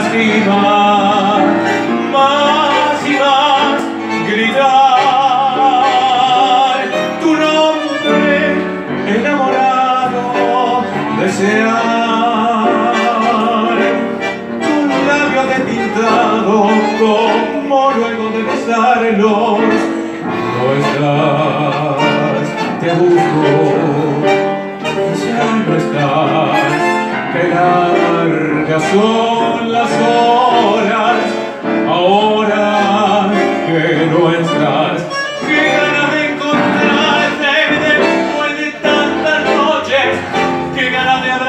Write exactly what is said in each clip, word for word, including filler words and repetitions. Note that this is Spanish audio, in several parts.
más y más, más y más gritar tu nombre enamorado, desear tus labios despintados como luego de besarlos. No estás, te busco y ya no estás. Qué largas son las horas ahora que no estás. Qué ganas de encontrarte después de tantas noches. Qué ganas de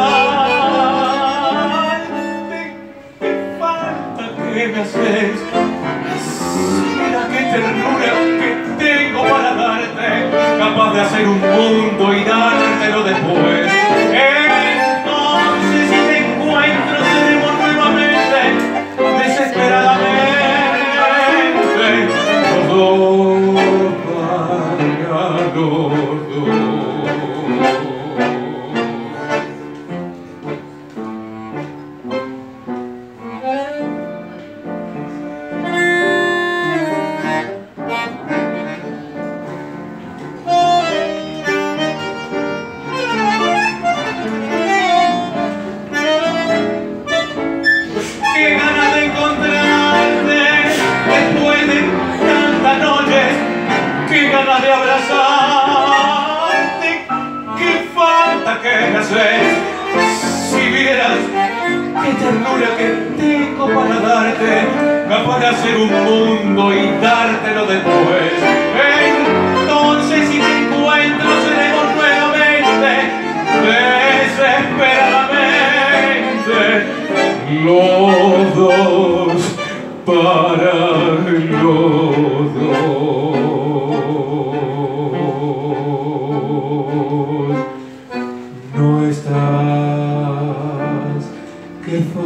abrazarte. Qué falta que me haces. Mira qué ternura que tengo para darte, capaz de hacer un mundo y dártelo después. Entonces si te encuentro seremos nuevamente, desesperadamente, los dos para los dos. Qué ganas de encontrarte después de tantas noches, qué ganas de abrazarte, qué falta que me haces. Si vieras qué ternura que tengo para darte, capaz de hacer un mundo y dártelo después. Entonces si te encuentro seremos nuevamente, desesperadamente, los dos para los dos. No estás, qué